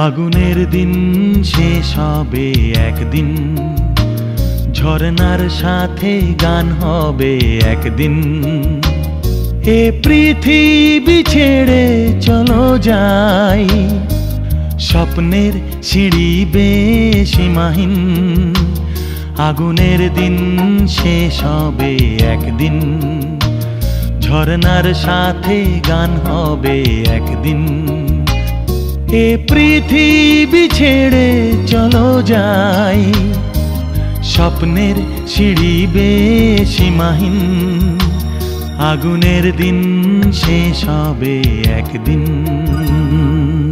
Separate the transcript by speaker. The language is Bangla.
Speaker 1: আগুনের দিন শেষ হবে একদিন, ঝরনার সাথে গান হবে একদিন। এ পৃথিবী ছেড়ে চলো যাই, স্বপ্নের সিঁড়ি বেয়ে সীমাহীন। আগুনের দিন শেষ হবে একদিন, ঝরনার সাথে গান হবে একদিন। এ পৃথিবী ছেড়ে চলো যাই, স্বপ্নের সিঁড়ি বেয়ে সীমাহীন। আগুনের দিন শেষ হবে একদিন।